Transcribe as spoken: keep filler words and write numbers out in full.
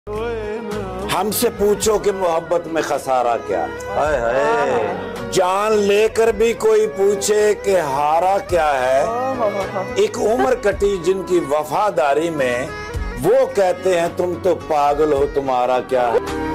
हमसे पूछो कि मोहब्बत में खसारा क्या है, है जान लेकर भी कोई पूछे कि हारा क्या है। एक उम्र कटी जिनकी वफादारी में, वो कहते हैं तुम तो पागल हो, तुम्हारा क्या है।